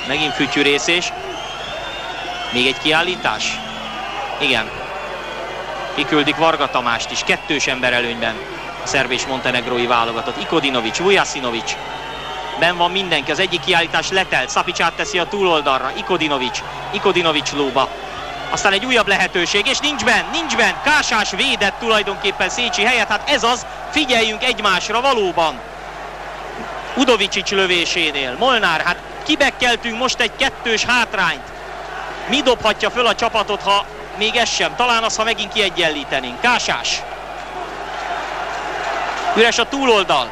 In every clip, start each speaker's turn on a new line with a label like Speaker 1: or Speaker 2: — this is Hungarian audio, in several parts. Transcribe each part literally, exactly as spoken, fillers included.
Speaker 1: Megint fütyűrészés. Még egy kiállítás? Igen. Kiküldik Varga Tamást is, kettős ember előnyben a szerb és montenegrói válogatott. Ikodinovic, Vujasinovic. Ben van mindenki, az egyik kiállítás letelt, Szapics átteszi a túloldalra, Ikodinovic, Ikodinovic lóba. Aztán egy újabb lehetőség, és nincs benn, nincs benn, Kásás védett tulajdonképpen Szécsi helyett, hát ez az, figyeljünk egymásra valóban. Udovicsics lövésénél, Molnár, hát kibekkeltünk most egy kettős hátrányt. Mi dobhatja föl a csapatot, ha még ez sem, talán az, ha megint kiegyenlítenénk. Kásás. Üres a túloldal.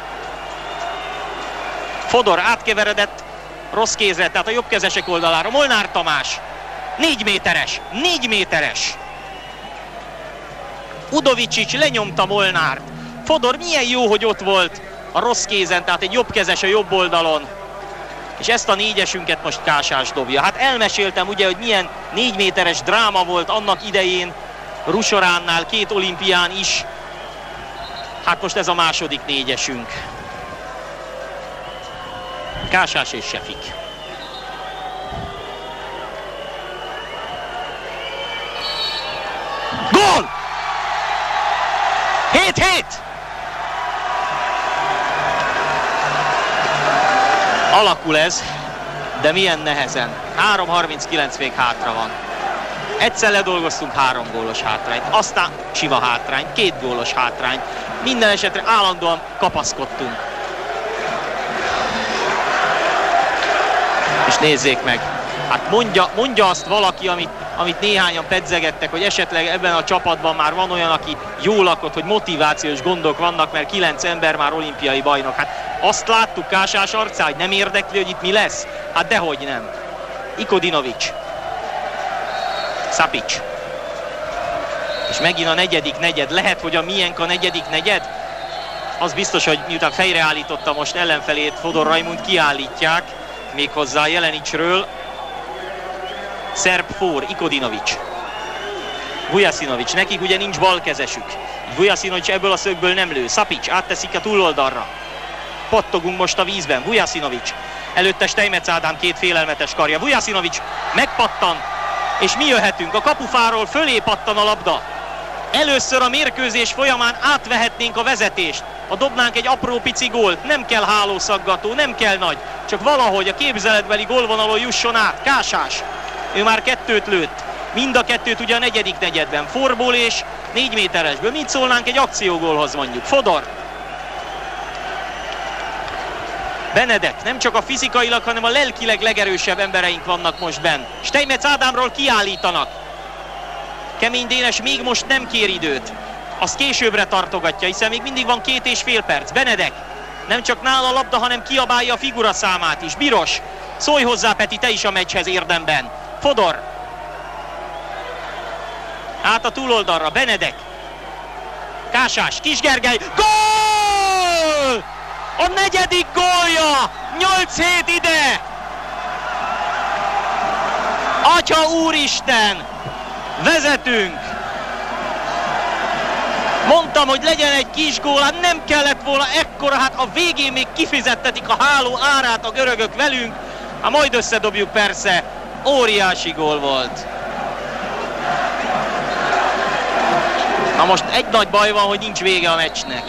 Speaker 1: Fodor átkeveredett rossz kézre, tehát a jobbkezesek oldalára. Molnár Tamás. Négy méteres, négy méteres. Udovicsics lenyomta Molnárt. Fodor milyen jó, hogy ott volt a rossz kézen, tehát egy jobbkezes a jobb oldalon. És ezt a négyesünket most Kásás dobja. Hát elmeséltem ugye, hogy milyen négy méteres dráma volt annak idején Rusoránnál, két olimpián is. Hát most ez a második négyesünk. Kásás és Sefik. Gól! hét hét! Alakul ez, de milyen nehezen. három harminckilenc még hátra van. Egyszer ledolgoztunk három gólos hátrányt, aztán sima hátrány, két gólos hátrány. Minden esetre állandóan kapaszkodtunk. És nézzék meg, hát mondja, mondja azt valaki, amit, amit néhányan pedzegettek, hogy esetleg ebben a csapatban már van olyan, aki jól lakott, hogy motivációs gondok vannak, mert kilenc ember már olimpiai bajnok. Hát azt láttuk Kásás arcán, hogy nem érdekli, hogy itt mi lesz? Hát dehogy nem. Ikodinovic. Szapics. És megint a negyedik negyed. Lehet, hogy a miénk a negyedik negyed? Az biztos, hogy miután fejreállította most ellenfelét, Fodor Rajmund kiállítják, méghozzá Jelenicsről. Szerb for, Ikodinovic. Vujasinovic, nekik ugye nincs balkezesük. Vujasinovic ebből a szögből nem lő. Szapics átteszik a túloldalra. Pattogunk most a vízben. Vujasinovic. Előtte Steinmetz Ádám két félelmetes karja. Vujasinovic megpattan, és mi jöhetünk. A kapufáról fölé pattan a labda. Először a mérkőzés folyamán átvehetnénk a vezetést. Ha dobnánk egy apró pici gólt, nem kell hálószaggató, nem kell nagy. Csak valahogy a képzeletbeli gólvonalon jusson át. Kásás. Ő már kettőt lőtt. Mind a kettőt ugye a negyedik negyedben. Forból és négy méteresből. Mit szólnánk egy akciógólhoz mondjuk? Fodor. Benedek, nem csak a fizikailag, hanem a lelkileg legerősebb embereink vannak most benn. Steinmetz Ádámról kiállítanak. Kemény Dénes még most nem kér időt. Azt későbbre tartogatja, hiszen még mindig van két és fél perc. Benedek, nem csak nála a labda, hanem kiabálja a figura számát is. Biros, szólj hozzá Peti, te is a meccshez érdemben. Fodor. Át a túloldalra, Benedek. Kásás, Kisgergely, gól! A negyedik gólja! nyolc hét ide! Atya úristen! Vezetünk! Mondtam, hogy legyen egy kis gól, hát nem kellett volna ekkora, hát a végén még kifizettetik a háló árát a görögök velünk, hát majd összedobjuk persze, óriási gól volt. Na most egy nagy baj van, hogy nincs vége a meccsnek.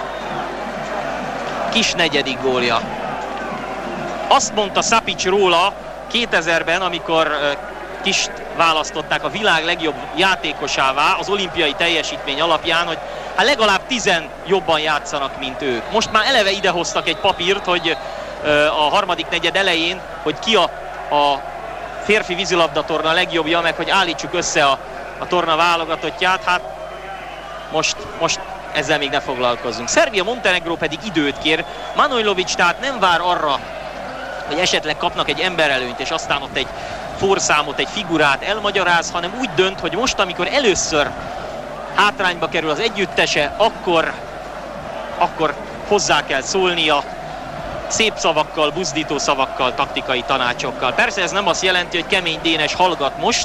Speaker 1: Kis negyedik gólja. Azt mondta Szapics róla kétezerben, amikor Kist választották a világ legjobb játékosává az olimpiai teljesítmény alapján, hogy hát legalább tizen jobban játszanak, mint ők. Most már eleve idehoztak egy papírt, hogy a harmadik negyed elején, hogy ki a, a férfi vízilabda torna legjobbja, meg hogy állítsuk össze a, a torna válogatottját. Hát most, most ezzel még ne foglalkozzunk. Serbia Montenegro pedig időt kér. Manojlovic tehát nem vár arra, hogy esetleg kapnak egy emberelőnyt, és aztán ott egy forszámot, egy figurát elmagyaráz, hanem úgy dönt, hogy most, amikor először hátrányba kerül az együttese, akkor, akkor hozzá kell szólnia szép szavakkal, buzdító szavakkal, taktikai tanácsokkal. Persze ez nem azt jelenti, hogy Kemény Dénes hallgat most,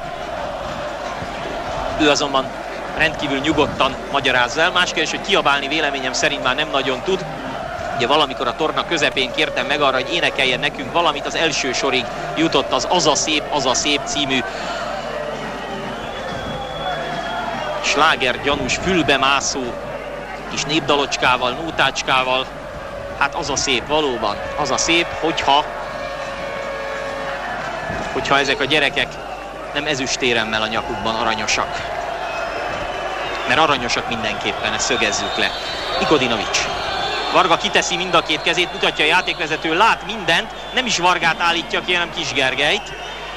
Speaker 1: ő azonban rendkívül nyugodtan magyarázza el. Más kérdés, hogy kiabálni véleményem szerint már nem nagyon tud. Ugye valamikor a torna közepén kértem meg arra, hogy énekeljen nekünk valamit, az első sorig jutott az Az a szép, az a szép című sláger gyanús, fülbemászó kis népdalocskával, nótácskával. Hát az a szép, valóban, az a szép, hogyha hogyha ezek a gyerekek nem ezüstéremmel a nyakukban aranyosak. Mert aranyosak mindenképpen, ezt szögezzük le. Ikodinovics. Varga kiteszi mind a két kezét, mutatja a játékvezető, lát mindent, nem is Vargát állítja ki, hanem Kis Gergelyt.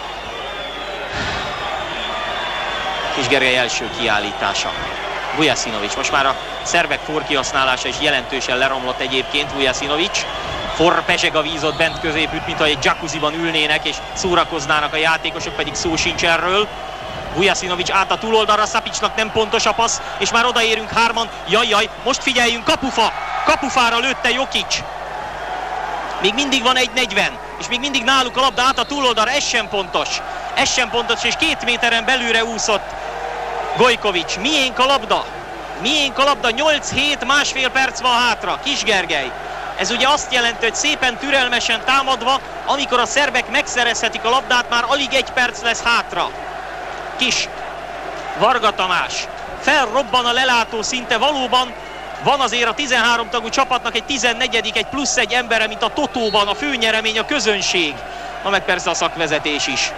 Speaker 1: Kis Gergely első kiállítása. Vujasinovics. Most már a szerbek forkihasználása is jelentősen leromlott egyébként. Vujasinovics. For pezseg a vízot bent középütt, mintha egy jacuzziban ülnének és szórakoznának a játékosok, pedig szó sincs erről. Vujasinovics át a túloldalra, Sapicsnak nem pontos a passz, és már odaérünk hárman. Jaj, jaj, most figyeljünk, kapufa! Kapufára lőtte Jokic. Még mindig van egy negyven, és még mindig náluk a labda át a túloldalra, ez sem pontos. Ez sem pontos, és két méteren belülre úszott Gojkovics. Miénk a labda? Miénk a labda? nyolc hét, másfél perc van hátra. Kis Gergely. Ez ugye azt jelenti, hogy szépen türelmesen támadva, amikor a szerbek megszerezhetik a labdát, már alig egy perc lesz hátra. Kis. Varga Tamás. Felrobban a lelátó szinte, valóban van azért a tizenhárom tagú csapatnak egy tizennegyedik, egy plusz egy embere, mint a Totóban, a főnyeremény, a közönség. Na meg persze a szakvezetés is.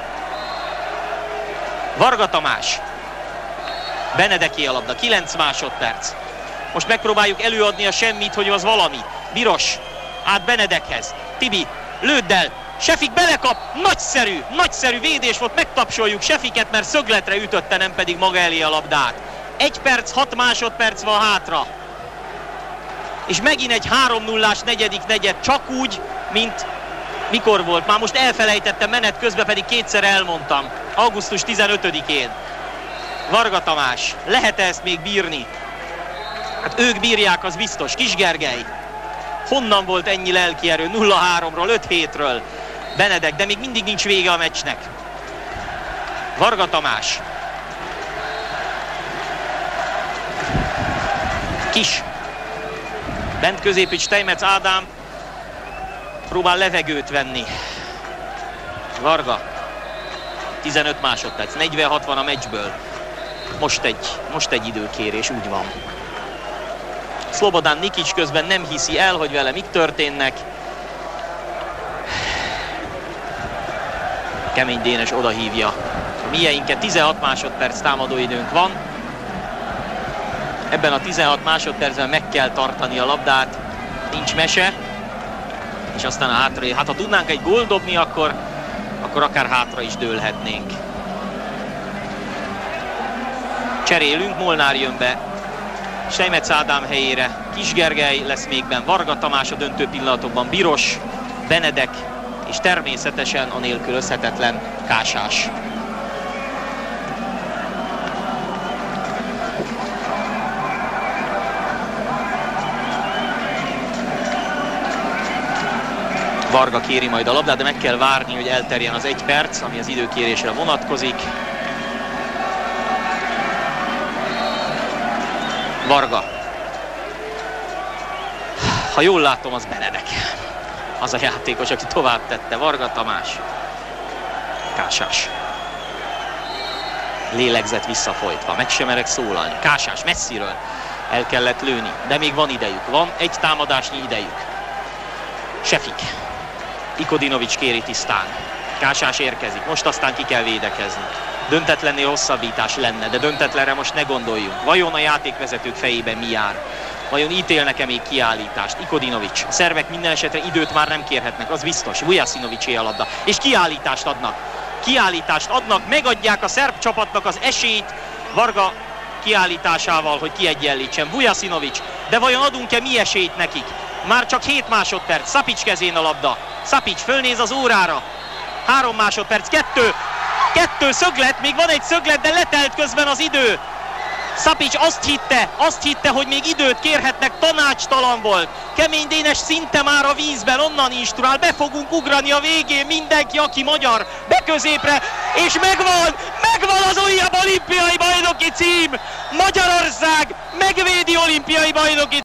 Speaker 1: Varga Tamás. Benedeké a labda, kilenc másodperc. Most megpróbáljuk előadni a semmit, hogy az valami. Biros, át Benedekhez. Tibi, lőd el. Sefik belekap, nagyszerű, nagyszerű védés volt, megtapsoljuk Sefiket, mert szögletre ütötte, nem pedig maga elé a labdát. egy perc, hat másodperc van hátra. És megint egy három nullás negyedik negyed, csak úgy, mint mikor volt. Már most elfelejtettem, menet közben pedig kétszer elmondtam. augusztus tizenötödikén. Varga Tamás, lehet-e ezt még bírni? Hát ők bírják, az biztos. Kis Gergely. Honnan volt ennyi lelkierő? nulla háromról, öt hétről. Benedek, de még mindig nincs vége a meccsnek. Varga Tamás. Kis. Bent középütt Steinmetz Ádám próbál levegőt venni. Varga. tizenöt másodperc, negyvenhat van a meccsből. Most egy, most egy időkérés, úgy van. Szlobodán Nikic közben nem hiszi el, hogy vele mik történnek. Kemény Dénes odahívja a mieinket. tizenhat másodperc támadóidőnk van. Ebben a tizenhat másodpercben meg kell tartani a labdát. Nincs mese. És aztán a hátra. Hát ha tudnánk egy gólt dobni, akkor, akkor akár hátra is dőlhetnénk. Cserélünk, Molnár jön be Steinmetz Ádám helyére. Kis Gergely lesz még benn, Varga Tamás a döntő pillanatokban, Biros, Benedek és természetesen a nélkülözhetetlen Kásás. Varga kéri majd a labdát, de meg kell várni, hogy elterjen az egy perc, ami az időkérésre vonatkozik. Varga. Ha jól látom, az Benedek. Az a játékos, aki tovább tette. Varga Tamás. Kásás. Lélegzet visszafolytva. Meg sem merek szólalni. Kásás messziről. El kellett lőni. De még van idejük. Van egy támadásnyi idejük. Sefik. Ikodinovics kéri tisztán. Kásás érkezik. Most aztán ki kell védekezni. Döntetlennél hosszabbítás lenne, de döntetlenre most ne gondoljunk. Vajon a játékvezetők fejében mi jár? Vajon ítélnek-e még kiállítást? Ikodinovics. A szervek minden esetre időt már nem kérhetnek, az biztos. Vujasinovicsé a labda. És kiállítást adnak. Kiállítást adnak, megadják a szerb csapatnak az esélyt Varga kiállításával, hogy kiegyenlítsen. Vujasinovics. De vajon adunk-e mi esélyt nekik? Már csak hét másodperc. Sapics kezén a labda. Sapics fölnéz az órára. három másodperc. Kettő. Kettő szöglet, még van egy szöglet, de letelt közben az idő. Sapics azt hitte, azt hitte, hogy még időt kérhetnek, tanácstalan volt. Kemény Dénes szinte már a vízben, onnan instruál, be fogunk ugrani a végén, mindenki, aki magyar, be középre, és megvan, megvan az újabb olimpiai bajnoki cím! Magyarország megvédi olimpiai bajnoki